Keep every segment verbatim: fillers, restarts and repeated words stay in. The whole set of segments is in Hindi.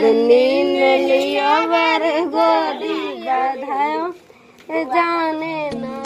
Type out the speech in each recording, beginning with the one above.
नीन लिया वर गोरी बधाओ जाने ना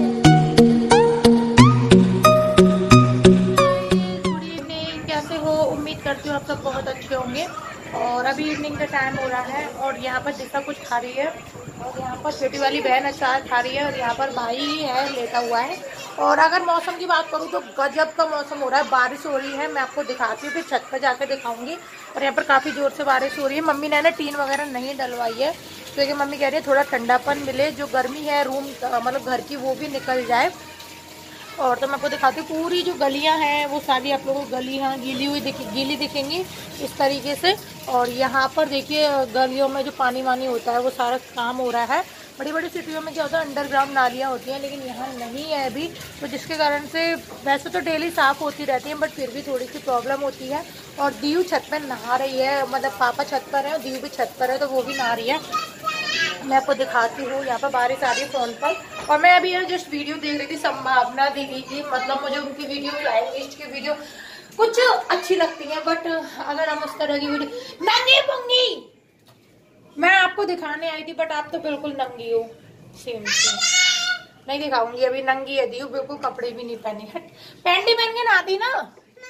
गुड इवनिंग, कैसे हो? उम्मीद करती हूँ आप सब बहुत अच्छे होंगे। और अभी इवनिंग का टाइम हो रहा है और यहाँ पर दिशा कुछ खा रही है और यहाँ पर छोटी वाली बहन अचार खा रही है और यहाँ पर भाई है लेटा हुआ है। और अगर मौसम की बात करूँ तो गजब का मौसम हो रहा है, बारिश हो रही है। मैं आपको दिखाती हूँ, फिर छत पर जाकर दिखाऊंगी। और यहाँ पर काफ़ी ज़ोर से बारिश हो रही है। मम्मी ने ना टीन वगैरह नहीं डलवाई है क्योंकि तो मम्मी कह रही है थोड़ा ठंडापन मिले, जो गर्मी है रूम मतलब घर की वो भी निकल जाए। और तो मैं आपको दिखाती हूँ पूरी जो गलियां हैं वो सारी आप लोगों को गलियां गीली हुई दिख गीली दिखेंगी इस तरीके से। और यहाँ पर देखिए गलियों में जो पानी वानी होता है वो सारा काम हो रहा है। बड़ी बड़ी सिटियों में क्या होता है अंडरग्राउंड नालियाँ होती हैं, लेकिन यहाँ नहीं है अभी, तो जिसके कारण से वैसे तो डेली साफ़ होती रहती हैं बट फिर भी थोड़ी सी प्रॉब्लम होती है। और दीव छत पर नहा रही है, मतलब पापा छत पर है और दीव भी छत पर है तो वो भी नहा रही है। मैं आपको दिखाती हूँ, यहाँ पर बारिश आ रही है फ़ोन पर। और मैं अभी जस्ट वीडियो देख रही थी संभावना दीदी की, मतलब मुझे उनकी वीडियो फ्लाइंग लिस्ट की वीडियो कुछ अच्छी लगती है, बट अगर हम उस तरह की वीडियो नंगी पुंगी मैं आपको दिखाने आई थी बट आप तो बिल्कुल नंगी हो, सेम सेम नहीं दिखाऊंगी। अभी नंगी है दी, बिल्कुल कपड़े भी नहीं पहने, पैंट ही पहन के नहाती ना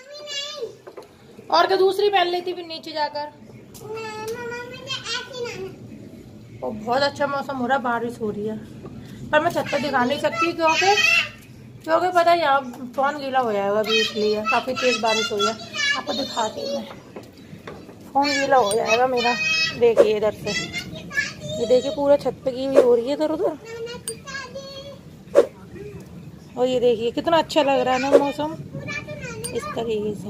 और क्या दूसरी पहन लेती फिर नीचे जाकर। और बहुत अच्छा मौसम हो रहा है, बारिश हो रही है पर मैं छत पर दिखा नहीं सकती क्योंकि क्योंकि पता है यहाँ फोन गीला हो जाएगा अभी, इसलिए काफ़ी तेज़ बारिश हो रही है। आपको दिखाती हूँ मैं, फोन गीला हो जाएगा मेरा। देखिए इधर से, ये देखिए पूरा छत पे गीली हो रही है इधर उधर। और ये देखिए कितना अच्छा लग रहा है ना मौसम इस तरीके से।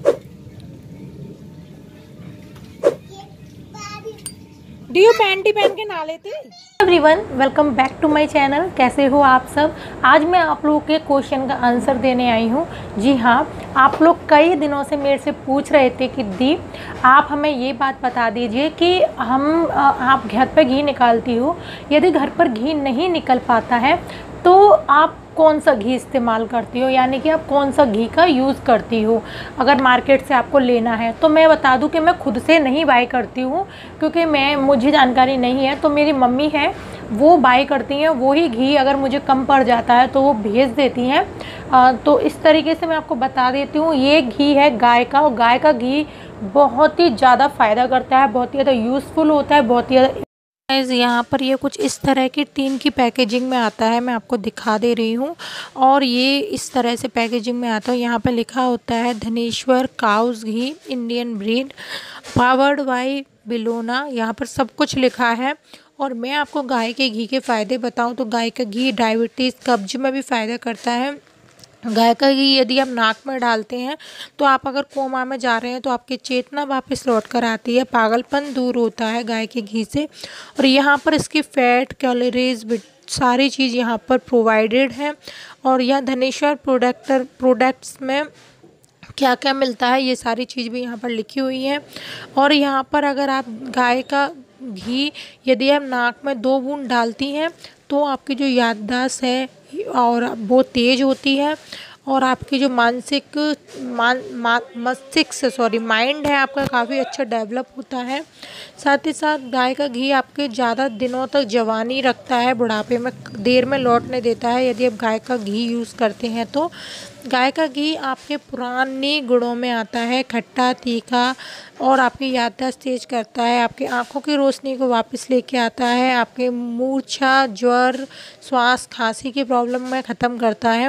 डियो पैंट ही पहन के नहा लेते। Everyone, welcome back to my channel. कैसे हो आप सब? आज मैं आप लोगों के क्वेश्चन का आंसर देने आई हूँ। जी हाँ, आप लोग कई दिनों से मेरे से पूछ रहे थे कि दी आप हमें ये बात बता दीजिए कि हम आप घर पर घी निकालती हो, यदि घर पर घी नहीं निकल पाता है तो आप कौन सा घी इस्तेमाल करती हो, यानी कि आप कौन सा घी का यूज़ करती हो अगर मार्केट से आपको लेना है। तो मैं बता दूं कि मैं खुद से नहीं बाय करती हूँ क्योंकि मैं मुझे जानकारी नहीं है, तो मेरी मम्मी है वो बाय करती हैं। वही घी अगर मुझे कम पड़ जाता है तो वो भेज देती हैं। तो इस तरीके से मैं आपको बता देती हूँ। ये घी है गाय का, और गाय का घी बहुत ही ज़्यादा फ़ायदा करता है, बहुत ही ज़्यादा यूज़फुल होता है, बहुत ही ज़्यादा। यहाँ पर ये कुछ इस तरह की टीन की पैकेजिंग में आता है, मैं आपको दिखा दे रही हूँ। और ये इस तरह से पैकेजिंग में आता है। यहाँ पर लिखा होता है Dhaneshwar cow's ghee Indian breed powered by bilona, यहाँ पर सब कुछ लिखा है। और मैं आपको गाय के घी के फ़ायदे बताऊँ तो गाय का घी डायबिटीज़ कब्ज में भी फ़ायदा करता है। गाय का घी यदि आप नाक में डालते हैं तो आप अगर कोमा में जा रहे हैं तो आपकी चेतना वापस लौट कर आती है, पागलपन दूर होता है गाय के घी से। और यहाँ पर इसकी फ़ैट कैलोरीज सारी चीज़ यहाँ पर प्रोवाइडेड है। और यह धनेश्वर प्रोडक्टर प्रोडक्ट्स में क्या क्या मिलता है ये सारी चीज़ भी यहाँ पर लिखी हुई है। और यहाँ पर अगर आप गाय का घी यदि आप नाक में दो बूंद डालती हैं तो आपकी जो याददाश्त है और वो तेज़ होती है, और आपकी जो मानसिक मान मस्तिष्क से सॉरी माइंड है आपका काफ़ी अच्छा डेवलप होता है। साथ ही साथ गाय का घी आपके ज़्यादा दिनों तक जवानी रखता है, बुढ़ापे में देर में लौटने देता है यदि आप गाय का घी यूज़ करते हैं तो। गाय का घी आपके पुराने गुणों में आता है, खट्टा तीखा, और आपकी याददाश्त तेज करता है, आपकी आंखों की रोशनी को वापस लेके आता है, आपके मूर्छा ज्वर श्वास खांसी की प्रॉब्लम में ख़त्म करता है,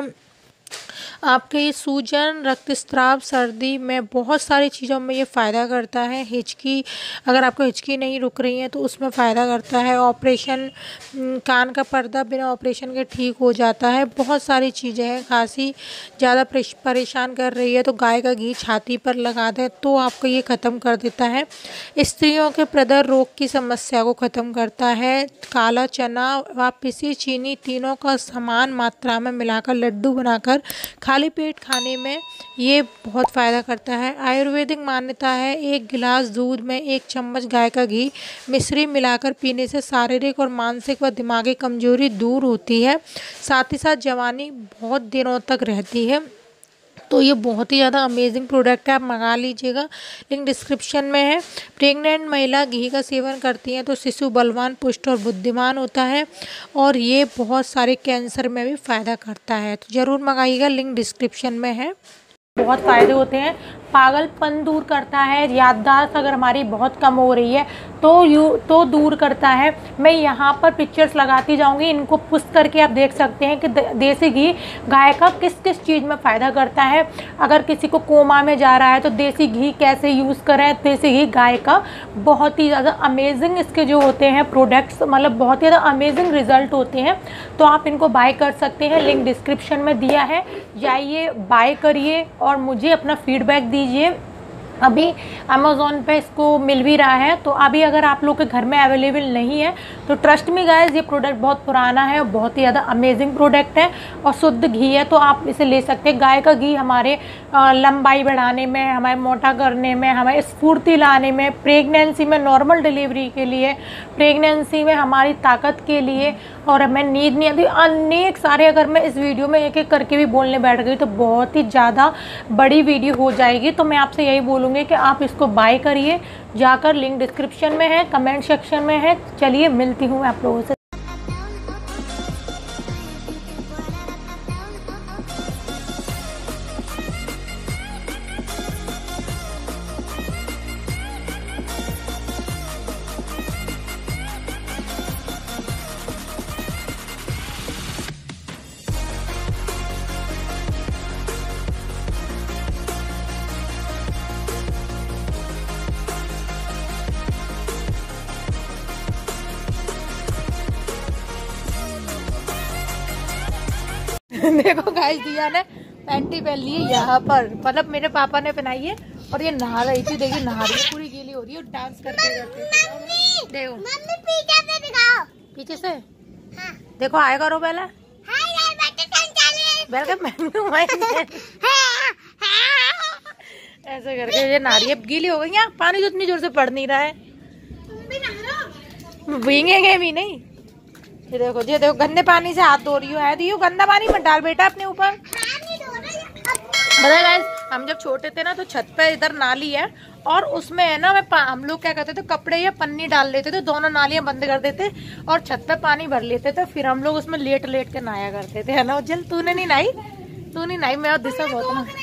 आपके सूजन रक्तस्राव सर्दी में बहुत सारी चीज़ों में ये फ़ायदा करता है। हिचकी अगर आपको हिचकी नहीं रुक रही है तो उसमें फ़ायदा करता है। ऑपरेशन कान का पर्दा बिना ऑपरेशन के ठीक हो जाता है। बहुत सारी चीज़ें हैं। खांसी ज़्यादा परेशान कर रही है तो गाय का घी छाती पर लगा दें तो आपको ये ख़त्म कर देता है। स्त्रियों के प्रदर रोग की समस्या को ख़त्म करता है। काला चना व पिसी चीनी तीनों का समान मात्रा में मिलाकर लड्डू बनाकर खाली पेट खाने में ये बहुत फ़ायदा करता है। आयुर्वेदिक मान्यता है एक गिलास दूध में एक चम्मच गाय का घी मिश्री मिलाकर पीने से शारीरिक और मानसिक व दिमागी कमजोरी दूर होती है, साथ ही साथ जवानी बहुत दिनों तक रहती है। तो ये बहुत ही ज़्यादा अमेजिंग प्रोडक्ट है, आप मंगा लीजिएगा, लिंक डिस्क्रिप्शन में है। प्रेग्नेंट महिला घी का सेवन करती हैं तो शिशु बलवान, पुष्ट और बुद्धिमान होता है और ये बहुत सारे कैंसर में भी फ़ायदा करता है, तो ज़रूर मंगाइएगा, लिंक डिस्क्रिप्शन में है। बहुत फ़ायदे होते हैं, पागलपन दूर करता है, याददाश्त अगर हमारी बहुत कम हो रही है तो यू तो दूर करता है। मैं यहाँ पर पिक्चर्स लगाती जाऊँगी, इनको पुश करके आप देख सकते हैं कि देसी घी गाय का किस किस चीज़ में फ़ायदा करता है। अगर किसी को कोमा में जा रहा है तो देसी घी कैसे यूज़ करें, देसी घी गाय का बहुत ही ज़्यादा अमेजिंग इसके जो होते हैं प्रोडक्ट्स, मतलब बहुत ही ज़्यादा अमेजिंग रिज़ल्ट होते हैं, तो आप इनको बाय कर सकते हैं, लिंक डिस्क्रिप्शन में दिया है, जाइए बाय करिए और मुझे अपना फीडबैक दीजिए। अभी अमेज़ोन पे इसको मिल भी रहा है, तो अभी अगर आप लोग के घर में अवेलेबल नहीं है तो ट्रस्ट मी गाइस, ये प्रोडक्ट बहुत पुराना है और बहुत ही ज़्यादा अमेजिंग प्रोडक्ट है और शुद्ध घी है, तो आप इसे ले सकते हैं। गाय का घी हमारे लंबाई बढ़ाने में, हमारे मोटा करने में, हमारे स्फूर्ति लाने में, प्रेगनेंसी में, नॉर्मल डिलीवरी के लिए, प्रेगनेंसी में हमारी ताकत के लिए, और हमें नींद नहीं आती, अनेक सारे, अगर मैं इस वीडियो में एक एक करके भी बोलने बैठ गई तो बहुत ही ज़्यादा बड़ी वीडियो हो जाएगी। तो मैं आपसे यही बोलूँगी कि आप इसको बाय करिए जाकर, लिंक डिस्क्रिप्शन में है, कमेंट सेक्शन में है। चलिए मिलती हूँ आप लोगों से। देखो गाइस, दिया ने पैंटी पहन ली है यहाँ पर, मतलब मेरे पापा ने पहनाई है और ये नहा रही थी, देखिए नहा रही है, पूरी गीली हो रही है और डांस करते करते। देखो मम्मी पीछे से दिखाओ, पीछे से हाँ। देखो आए करो पहले, ऐसे करके ये नहा रही है, गीली हो गई है, पानी तो इतनी जोर से पड़ नहीं रहा है, भीगेंगे भी नहीं। ये देखो, ये देखो गंदे पानी से हाथ धो रही है, दियो गंदा पानी मत डाल बेटा अपने ऊपर। पता है हम जब छोटे थे ना तो छत पे इधर नाली है और उसमें है ना, मैं हम लोग क्या करते थे, कपड़े या पन्नी डाल लेते थे, दोनों नालियां बंद कर देते और छत पे पानी भर लेते थे, फिर हम लोग उसमें लेट लेट के नहाया करते थे, है ना। जल तूने नहीं नहाई? तू नहीं नहाई? मैं और दिशा बहुत ना।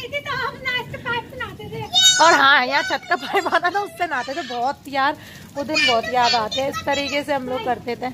और हाँ, यहाँ छत का पाइप आता था, उससे नहाते थे बहुत यार, वो दिन बहुत याद आते हैं। इस तरीके से हम लोग करते थे।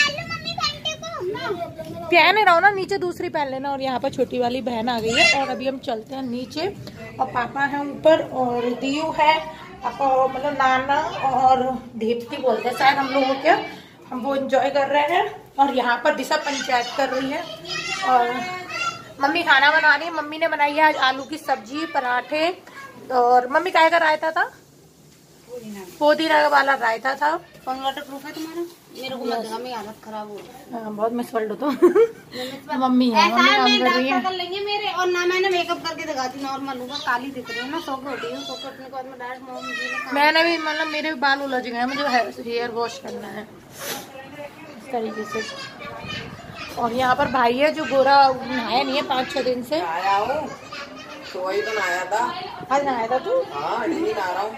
पहन रहो ना, नीचे दूसरी पहन लेना। और यहाँ पर छोटी वाली बहन आ गई है और अभी हम चलते हैं नीचे और पापा है ऊपर और दीयू है, पापा मतलब नाना और दीप्ति बोलते हैं शायद हम लोगों के, हम वो एंजॉय कर रहे हैं। और यहाँ पर दिशा पंचायत कर रही है और मम्मी खाना बना रही है। मम्मी ने बनाई है आज आलू की सब्जी, पराठे, और मम्मी काय का रायता था, पुदीना वाला रायता था। कौन वाटर प्रूफ है तुम्हारा? मेरे को मत देना, मेरी हालत खराब हो रही है। हाँ, बहुत मिसवर्ल्ड हो तो मम्मी है, मम्मी काम कर रही है। कर लेंगे मेरे, और ना मैंने मेकअप करके दिखाती, नॉर्मल होगा, काली दिख रही है ना, सोख होती है, सोख करने के बाद में डायरेक्ट मम्मी। मैंने भी मतलब मेरे भी बाल उलझ गए, मुझे हेयर वॉश करना है इस तरीके से। और यहाँ पर भाई है जो गोरा नहाया नहीं है पाँच छह दिन से। आया हूँ तो वही तो नहाया था, आज नहाया था तू? हाँ, नहीं नहा रहा हूँ,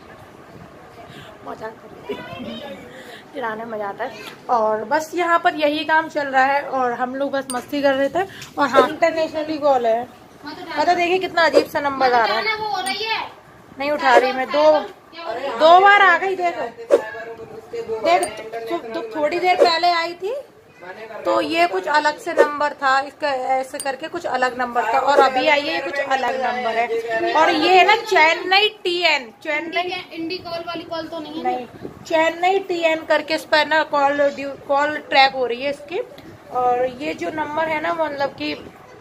मजा चिढ़ाने मजा आता है। और बस यहाँ पर यही काम चल रहा है और हम लोग बस मस्ती कर रहे थे। और हाँ, इंटरनेशनली कॉल है, पता देखिए कितना अजीब सा नंबर आ रहा है, नहीं उठा रही मैं, दो दो बार आ गई। देखो देख, तो थोड़ी देर पहले आई थी तो ये कुछ अलग से नंबर था, इसका ऐसे करके कुछ अलग नंबर था, और अभी आई है ये कुछ अलग नंबर है। और ये है ना चेन्नई टी एन, चेन्नई इंडी कॉल वाली कॉल तो नहीं है? नहीं, चेन्नई टी एन करके इस पर ना कॉल कॉल ट्रैक हो रही है इसकी। और ये जो नंबर है ना, मतलब कि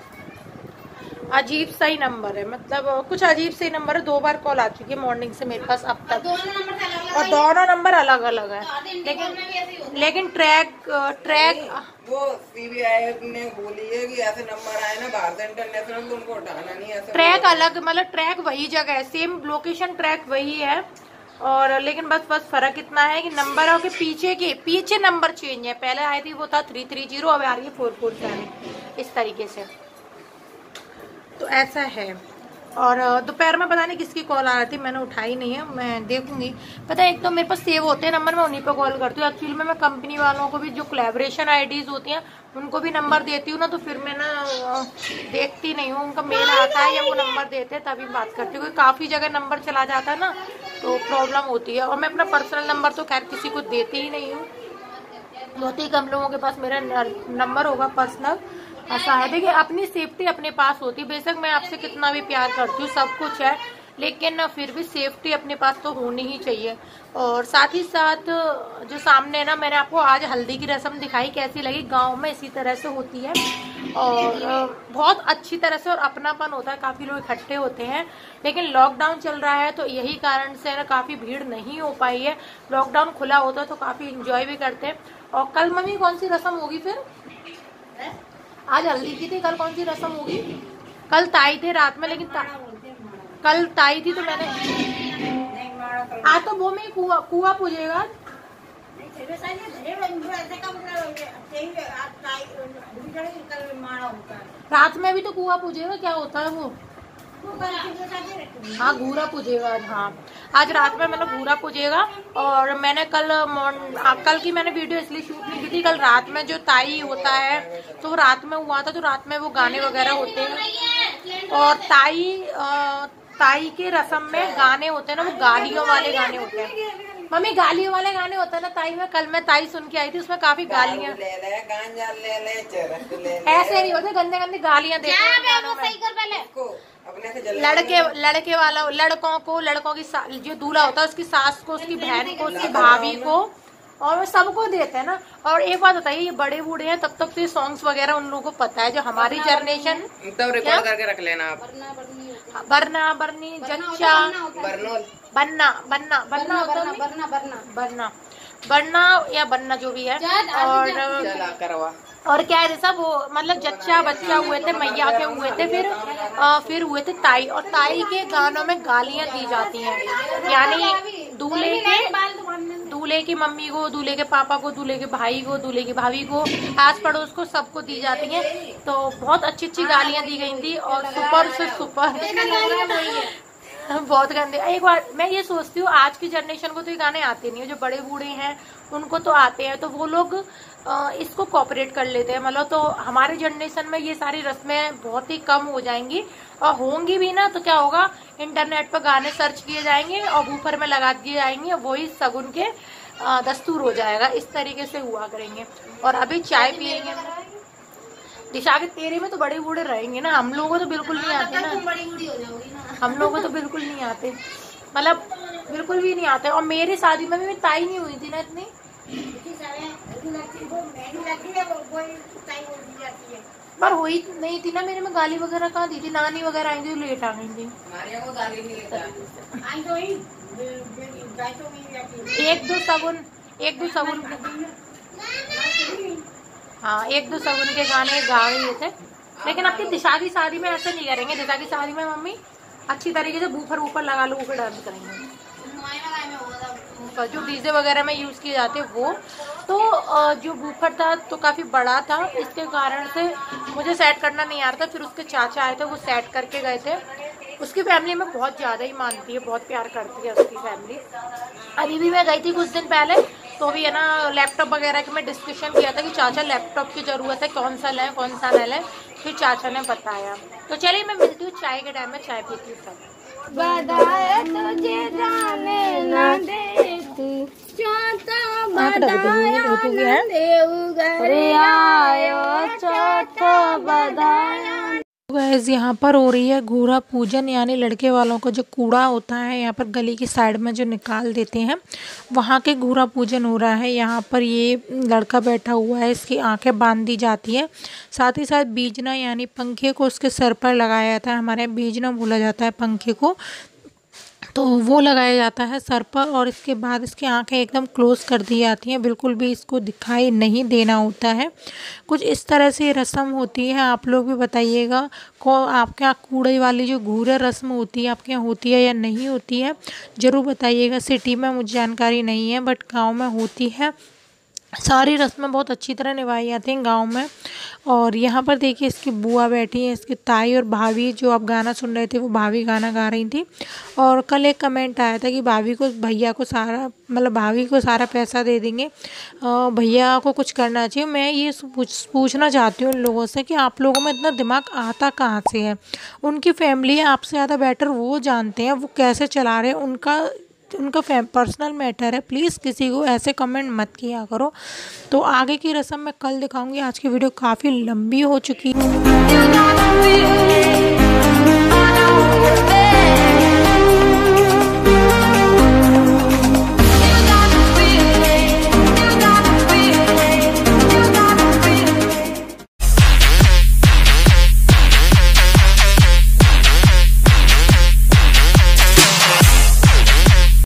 अजीब सा ही नंबर है, मतलब कुछ अजीब सा ही नंबर है। दो बार कॉल आ चुकी है मॉर्निंग से मेरे पास अब तक, और दोनों नंबर अलग अलग है, लेकिन लेकिन ट्रैक ट्रैक वो सीबीआई ने बोली है कि ऐसे नंबर आए ना बाहर से इंटरनेशनल, तो उनको उठाना नहीं है। ट्रैक अलग, मतलब ट्रैक वही जगह है, सेम लोकेशन ट्रैक वही है, और लेकिन बस बस फर्क इतना है कि नंबर के पीछे के पीछे नंबर चेंज है। पहले आई थी वो था थ्री थ्री जीरो, अब आ रही है फोर फोर सेवन, इस तरीके से। तो ऐसा है। और दोपहर में पता नहीं किसकी कॉल आ रही थी, मैंने उठाई नहीं है, मैं देखूंगी। पता है एक तो मेरे पास सेव होते हैं नंबर, मैं उन्हीं पे कॉल करती हूँ। एक्चुअली में मैं कंपनी वालों को भी जो कोलैबोरेशन आईडीज होती हैं उनको भी नंबर देती हूँ ना, तो फिर मैं ना देखती नहीं हूँ, उनका मेल आता है या वो नंबर देते हैं तभी बात करती हूँ। काफ़ी जगह नंबर चला जाता है ना तो प्रॉब्लम होती है। और मैं अपना पर्सनल नंबर तो खैर किसी को देती ही नहीं हूँ, बहुत ही कम लोगों के पास मेरा नंबर होगा पर्सनल। ऐसा है, देखिए अपनी सेफ्टी अपने पास होती है। बेशक मैं आपसे कितना भी प्यार करती हूँ, सब कुछ है, लेकिन फिर भी सेफ्टी अपने पास तो होनी ही चाहिए। और साथ ही साथ जो सामने ना, मैंने आपको आज हल्दी की रस्म दिखाई, कैसी लगी? गांव में इसी तरह से होती है और बहुत अच्छी तरह से और अपनापन होता है, काफ़ी लोग इकट्ठे होते हैं। लेकिन लॉकडाउन चल रहा है तो यही कारण से ना काफ़ी भीड़ नहीं हो पाई है। लॉकडाउन खुला होता है तो काफ़ी इंजॉय भी करते हैं। और कल मम्मी कौन सी रस्म होगी फिर? आज हल्दी की थी, कल कौन सी रस्म होगी? कल ताई थे रात में, लेकिन ता... कल ताई थी तो मैंने आज तो वो में कुआ कुआ पूजेगा। रात में भी तो कुआ पूजेगा, क्या होता है वो? हाँ घूरा पूजेगा आज। हाँ आज रात में मतलब घूरा पूजेगा। और मैंने कल कल की मैंने वीडियो इसलिए शूट नहीं की थी, कल रात में जो ताई होता है तो रात में हुआ था, तो रात में वो गाने वगैरह होते हैं। और ताई ताई के रस्म में गाने होते हैं ना, वो गालियों वाले गाने होते हैं। मम्मी गालियों वाले गाने होते हैं ना ताई में, कल मैं ताई सुन के आई थी, उसमें काफी गालियाँ ऐसे नहीं होते, गंदे गंदे गालियाँ देते हैं। लड़के लड़के वाला लड़कों को, लड़कों की जो दूल्हा होता है उसकी सास को, उसकी बहन को, उसकी भाभी को, और सबको देते हैं ना। और एक बात बताइए, ये बड़े बूढ़े हैं तब तक तो ये सॉन्ग्स वगैरह उन लोगों को पता है। जो हमारी जनरेशन तो रिकॉर्ड करके रख लेना आप। बरना बरनी जच्चा बनना बनना बनना बनना बनना या बनना जो भी है। और और क्या है सब वो मतलब जच्चा बच्चा हुए थे, मैया के हुए थे, फिर आ, फिर हुए थे ताई। और ताई के गानों में गालियां दी जाती हैं, यानी दूल्हे के दूल्हे की मम्मी को, दूल्हे के पापा को, दूल्हे के भाई को, दूल्हे की भाभी को, आस पड़ोस को, सबको दी जाती हैं। तो बहुत अच्छी अच्छी गालियां दी गई थी और सुपर से सुपर बहुत गंदे। एक बार मैं ये सोचती हूँ आज की जनरेशन को तो ये गाने आते नहीं है, जो बड़े बूढ़े हैं उनको तो आते हैं, तो वो लोग इसको कॉपरेट कर लेते हैं। मतलब तो हमारे जनरेशन में ये सारी रस्में बहुत ही कम हो जाएंगी, और होंगी भी ना तो क्या होगा, इंटरनेट पर गाने सर्च किए जाएंगे और बूफर में लगा दिए जाएंगे, वही सगुन के दस्तूर हो जाएगा। इस तरीके से हुआ करेंगे। और अभी चाय पियेंगे। दिशा के तेरे में तो बड़े बूढ़े रहेंगे ना, हम लोगों को तो बिल्कुल नहीं आते ना, हम लोगों को तो बिल्कुल नहीं आते, मतलब बिल्कुल भी नहीं आते। और मेरी शादी में भी ताई नहीं हुई थी ना इतनी, पर हुई नहीं थी ना मेरे में। गाली वगैरह कहाँ दी थी, नानी वगैरह आई थी, लेट आ गई थी। एक दो सगुन एक दो सगुन हाँ एक दो सगुन के गाने गा रहे थे। लेकिन आपकी दिशा की शादी में ऐसा नहीं करेंगे। दिशा की शादी में मम्मी अच्छी तरीके से बूफर ऊपर लगा लो के डांस करेंगे, जो डीजे वगैरह में यूज किए जाते वो। तो जो बूफर था तो काफी बड़ा था, इसके कारण से मुझे सेट करना नहीं आ रहा था। फिर उसके चाचा आए थे, वो सेट करके गए थे। उसकी फैमिली में बहुत ज्यादा ही मानती है, बहुत प्यार करती है उसकी फैमिली। अभी भी मैं गई थी कुछ दिन पहले, तो भी है ना लैपटॉप वगैरह के मैं डिस्कशन किया था कि चाचा लैपटॉप की जरूरत है, कौन सा लें कौन सा न लें। फिर चाचा ने बताया। तो चलिए मैं मिलती हूँ चाय के टाइम में, चाय पीती हूँ तब। बधाई तुझे जाने न देती, चौथा बधाई देव घरे आयो, चौथा बधाई। गैस यहाँ पर हो रही है घूरा पूजन, यानी लड़के वालों को जो कूड़ा होता है यहाँ पर गली की साइड में जो निकाल देते हैं, वहाँ के घूरा पूजन हो रहा है। यहाँ पर ये लड़का बैठा हुआ है, इसकी आंखें बांध दी जाती है। साथ ही साथ बीजना यानी पंखे को उसके सर पर लगाया जाता है। हमारे यहाँ बीजना बोला जाता है पंखे को, तो वो लगाया जाता है सर पर। और इसके बाद इसकी आंखें एकदम क्लोज कर दी जाती हैं, बिल्कुल भी इसको दिखाई नहीं देना होता है। कुछ इस तरह से रस्म होती है। आप लोग भी बताइएगा को आपके यहाँ कूड़े वाली जो घूरा रस्म होती है आपके यहाँ होती है या नहीं होती है, ज़रूर बताइएगा। सिटी में मुझे जानकारी नहीं है, बट गाँव में होती है। सारी रस्में बहुत अच्छी तरह निभाई जाती हैं गांव में। और यहाँ पर देखिए इसकी बुआ बैठी हैं, इसकी ताई और भाभी, जो आप गाना सुन रहे थे वो भाभी गाना गा रही थी। और कल एक कमेंट आया था कि भाभी को भैया को सारा मतलब भाभी को सारा पैसा दे देंगे, भैया को कुछ करना चाहिए। मैं ये पूछ, पूछना चाहती हूँ उन लोगों से कि आप लोगों में इतना दिमाग आता कहाँ से है। उनकी फैमिली है, आपसे ज़्यादा बेटर वो जानते हैं वो कैसे चला रहे हैं, उनका उनका पर्सनल मैटर है। प्लीज़ किसी को ऐसे कमेंट मत किया करो। तो आगे की रस्म मैं कल दिखाऊंगी। आज की वीडियो काफ़ी लंबी हो चुकी है।